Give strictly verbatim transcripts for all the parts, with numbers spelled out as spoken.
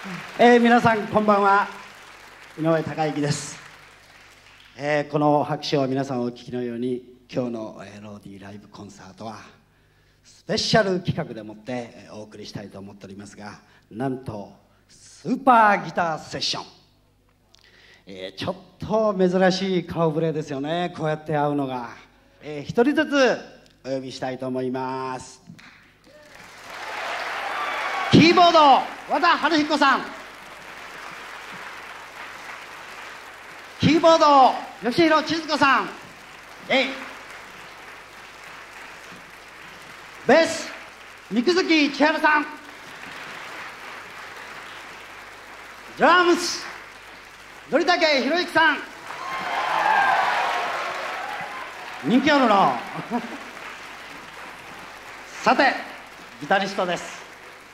えー、皆さんこんばんは、井上貴之です。えー、この拍手を皆さんお聞きのように、今日の、えー、ローディーライブコンサートはスペシャル企画でもって、えー、お送りしたいと思っておりますが、なんとスーパーギターセッション、えー、ちょっと珍しい顔ぶれですよね。こうやって会うのが、えー、一人ずつお呼びしたいと思います。キーボード和田春彦さん、キーボード吉弘千鶴子さん、えい。ベース三久月千春さん、ドラムス則武博之さん、人気あるなさてギタリストです、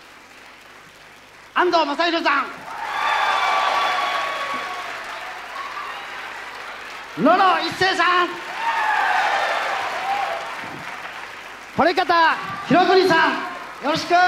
安藤正弘さん、野呂一生さん、堀方博邦さん、よろしく。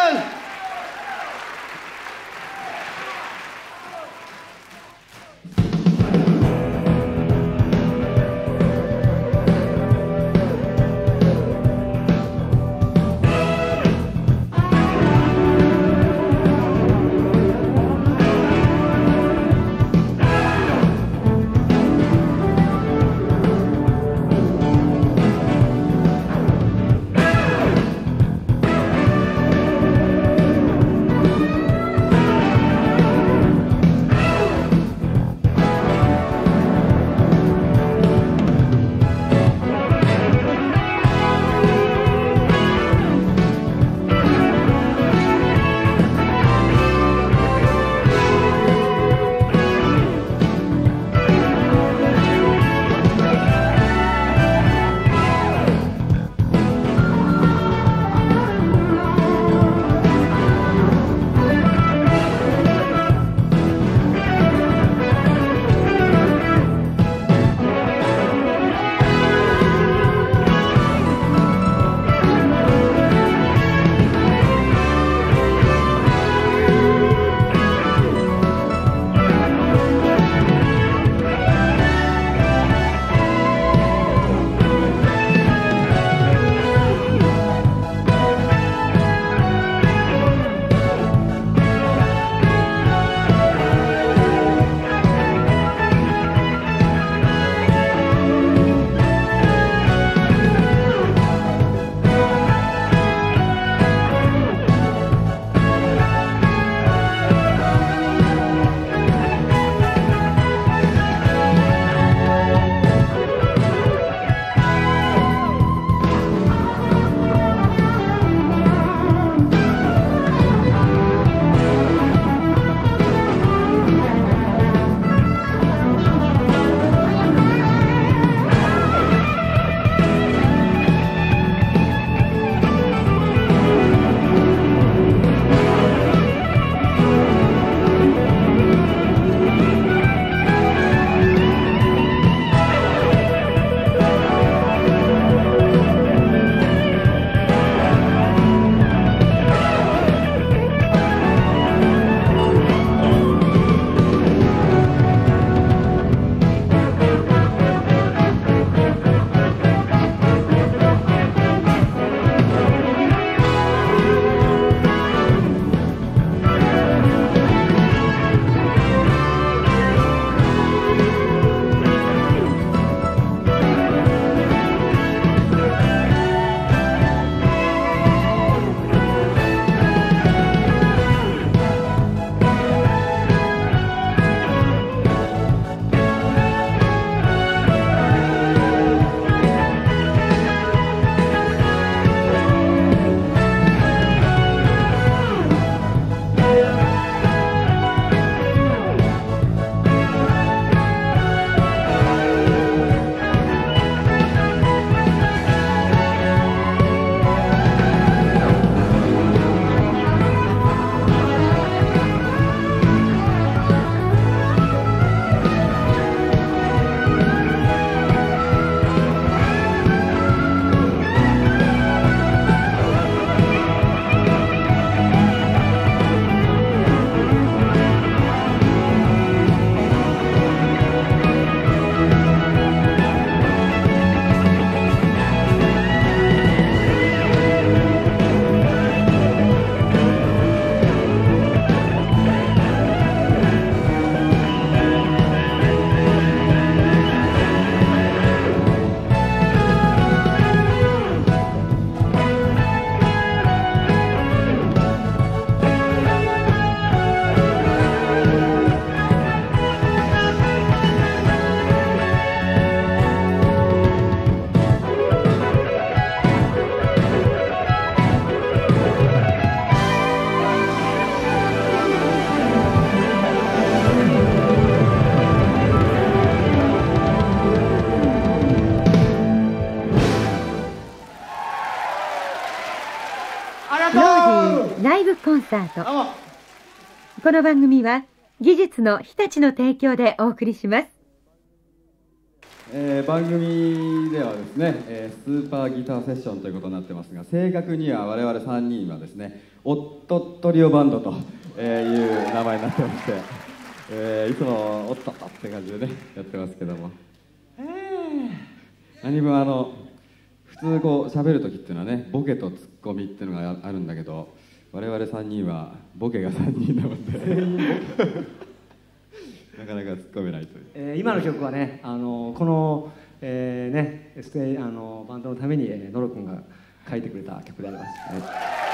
サート。この番組は技術の日立の提供でお送りします。 えー、番組ではですね、えー、スーパーギターセッションということになってますが、正確には我々さんにんはですね、オットトリオバンドという名前になってまして、えー、いつもオットッって感じでねやってますけども、えー、何分あの普通こう喋る時っていうのはね、ボケとツッコミっていうのがあるんだけど、我々さんにんはボケがさんにんなのでなかなか突っ込めないという、 えー、今の曲はね、あのこの、えーね、ステあのバンドのために、えー、ノロ君が書いてくれた曲であります、ね、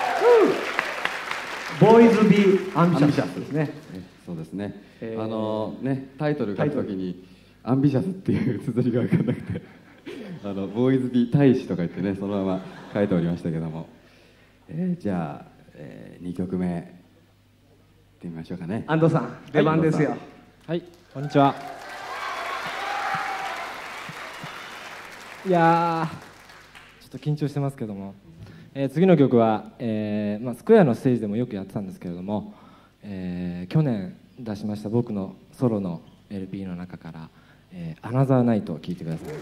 ボーイズ・ビー・アンビシャスですね。 そうですね、 えー、 あのねタイトル書くときにアンビシャスっていう綴りが分からなくてあのボーイズ・ビー大使とか言ってね、そのまま書いておりましたけども、えー、じゃあ、えー、にきょくめいってみましょうかね。 安藤さん、出番ですよ。 はい、こんにちは。いやー、ちょっと緊張してますけども、えー、次の曲は、えーまあ、スクエアのステージでもよくやってたんですけれども、えー、去年出しました僕のソロの エルピー の中から「えー、アナザーナイト」を聴いてください。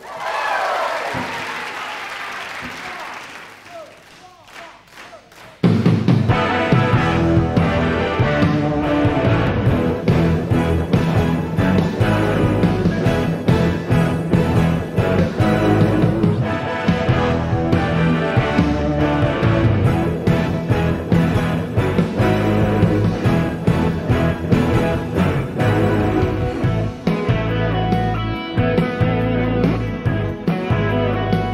「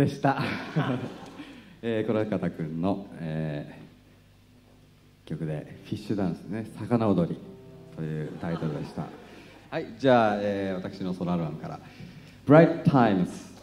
でした、えー、これ方君の、えー、曲で「フィッシュダンス」ね「魚踊り」というタイトルでした。はい、じゃあ、えー、私のソロアルバムから「Bright Times」。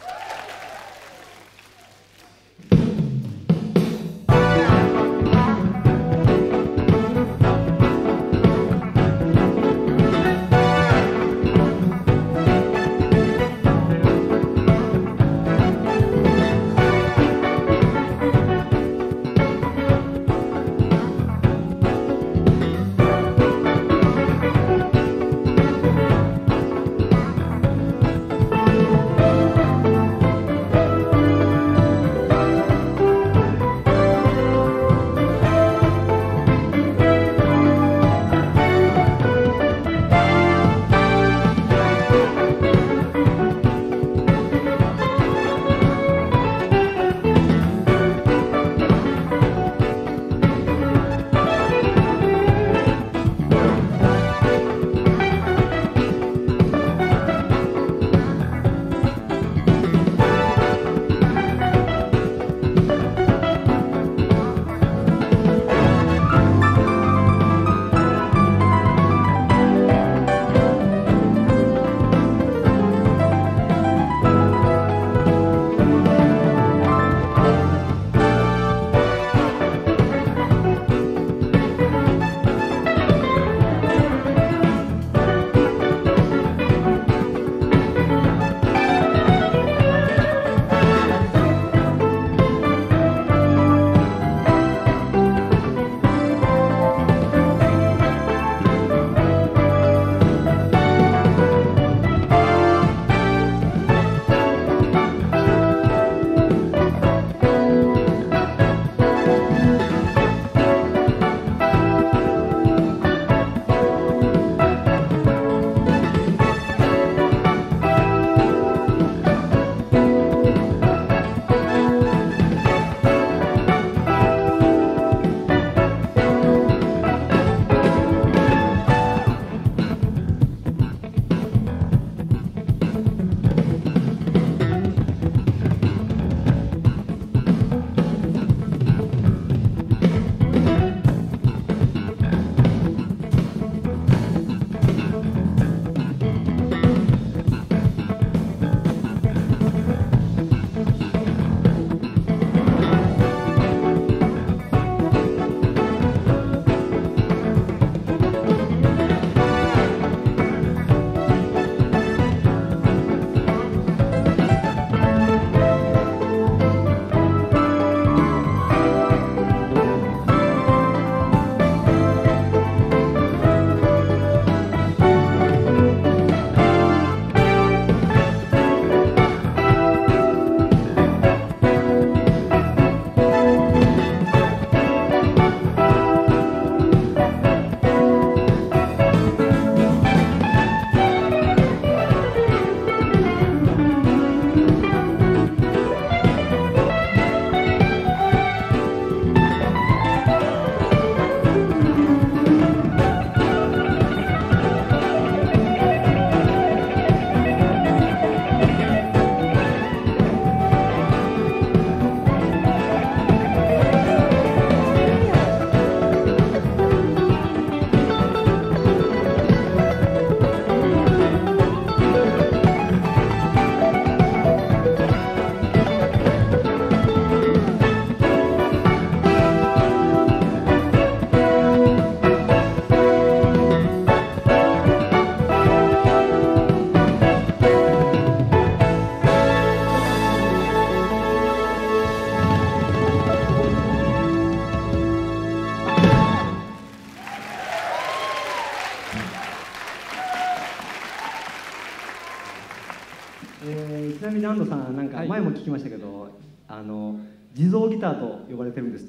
ちなみに安藤さん、なんか前も聞きましたけど、はい、あの地蔵ギターと呼ばれてるんですって？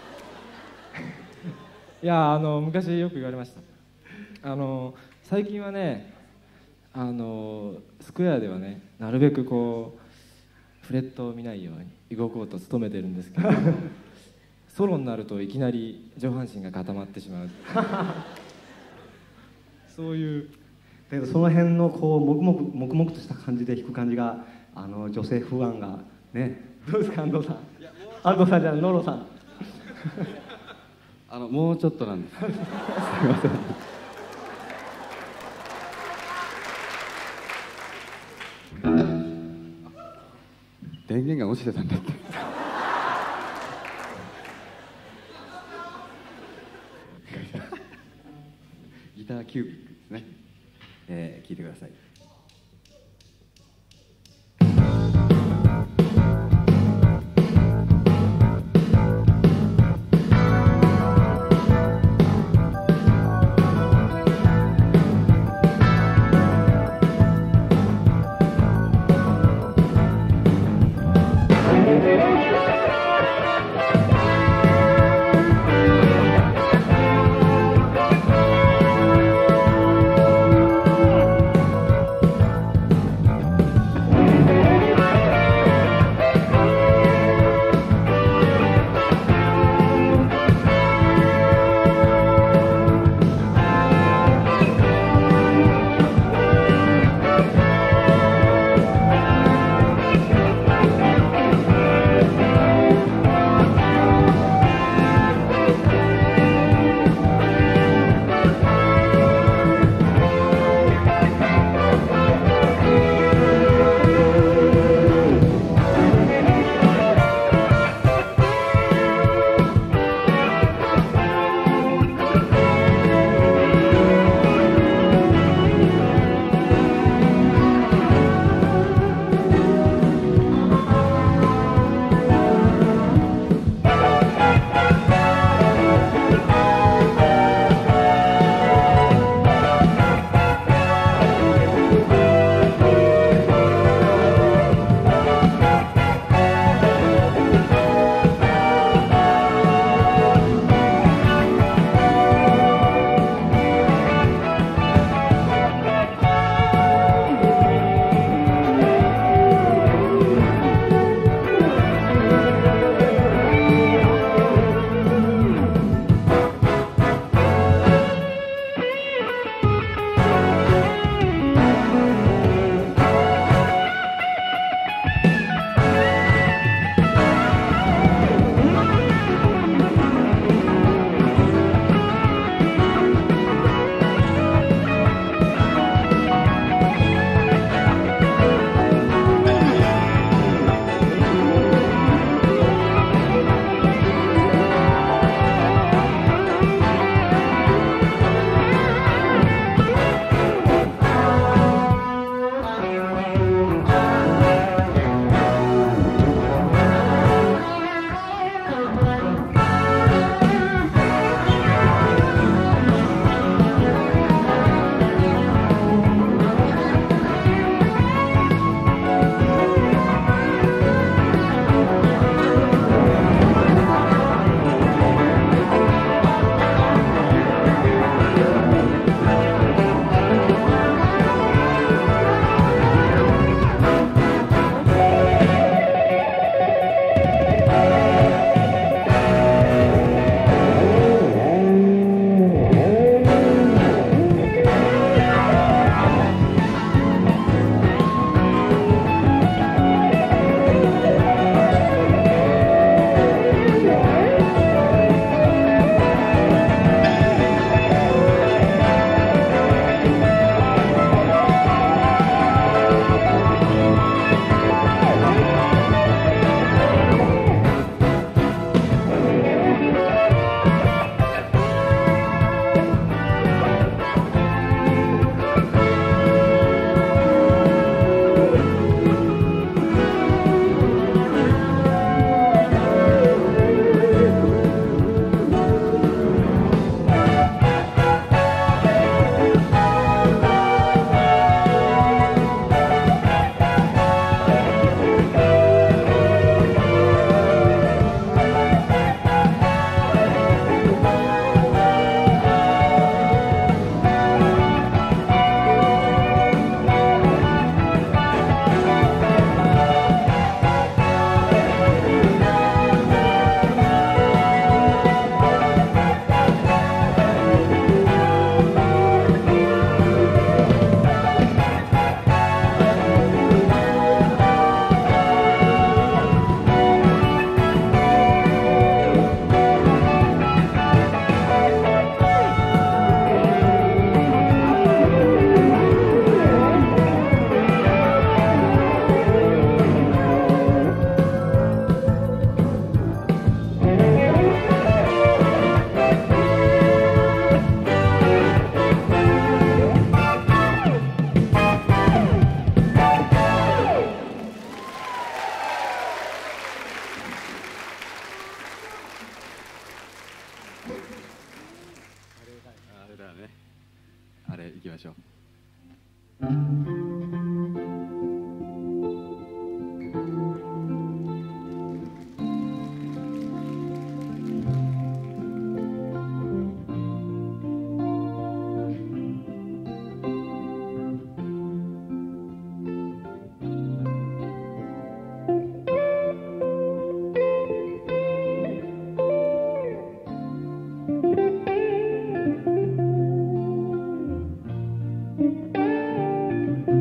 いや、あの昔よく言われました。あの最近はね、あのスクエアではね、なるべくこうフレットを見ないように動こうと努めてるんですけどソロになるといきなり上半身が固まってしまうそういう。 だけどその辺のこう黙々黙々とした感じで弾く感じが、あの女性不安がね、どうですか安藤さん。安藤さんじゃない、野呂さん。 あのもうちょっとなんです。すみません。電源が落ちてたんだって。ギターキュービックですね。えー、聞いてください。 えー、いきましょう。 「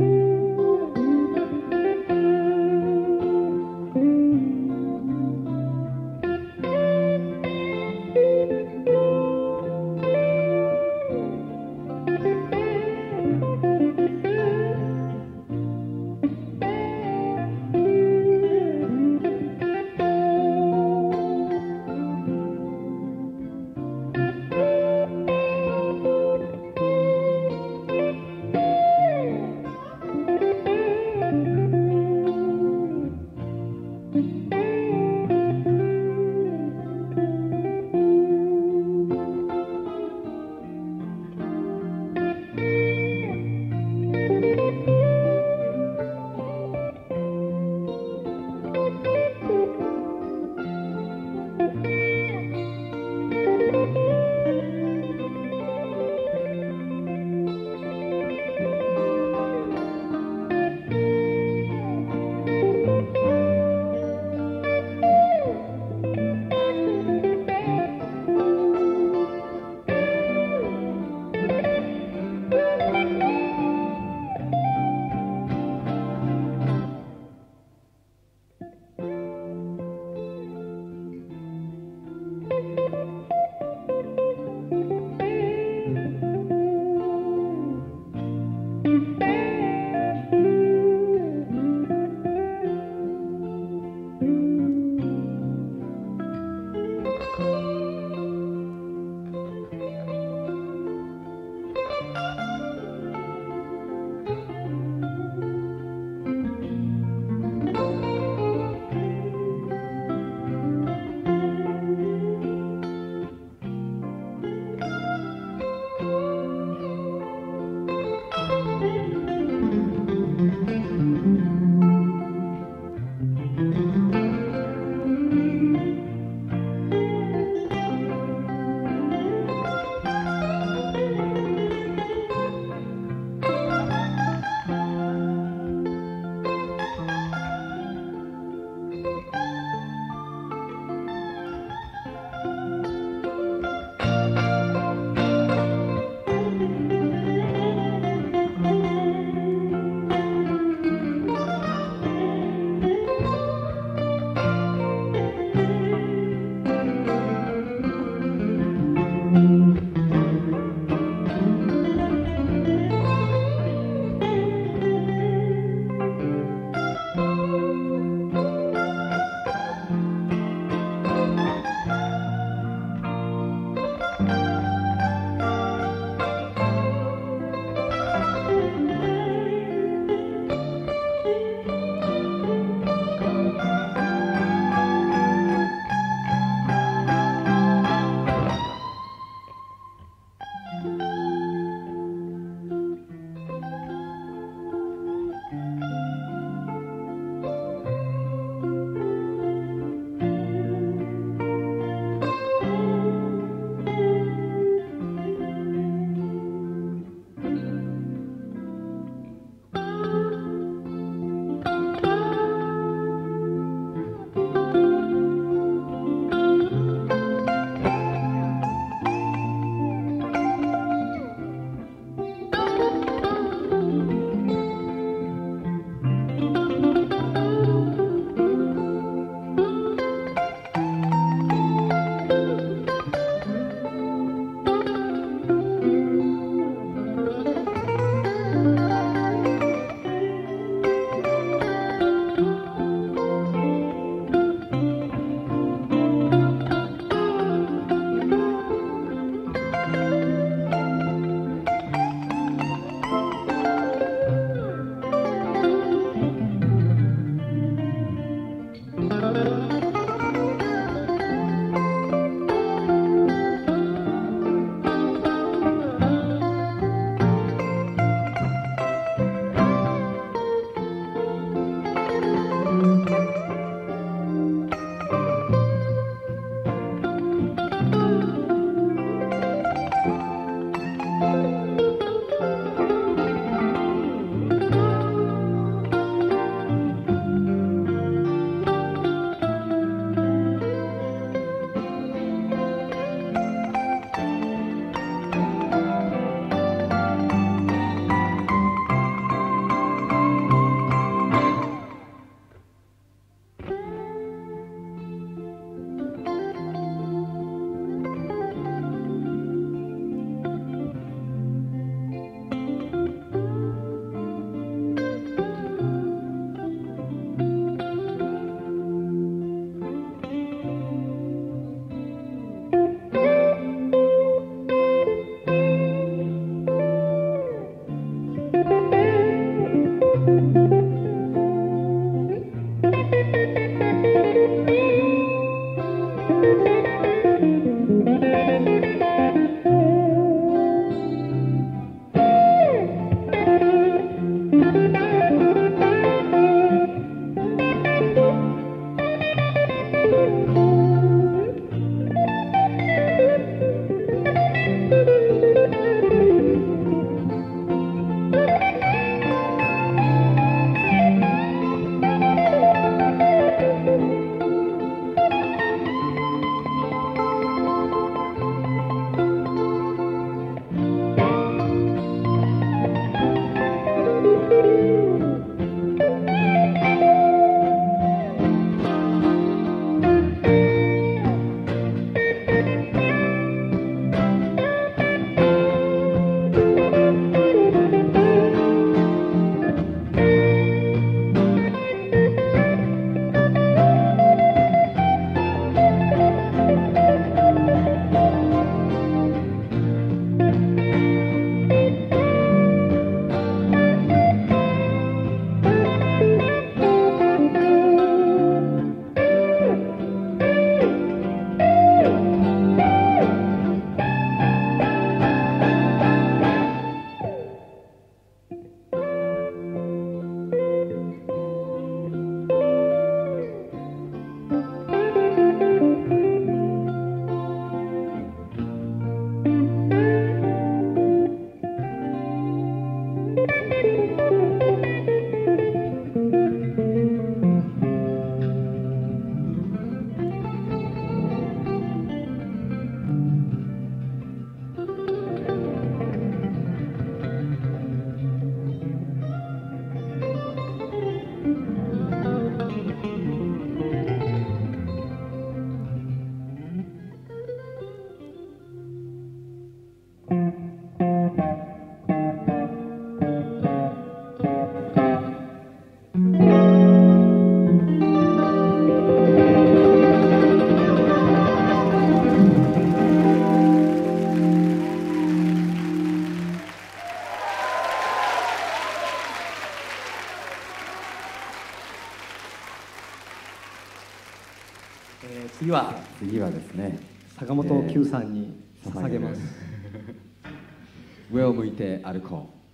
えー次は次はですね、 坂本九さんに捧げます。 上を向いて歩こう。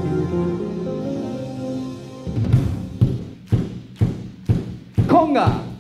コンガ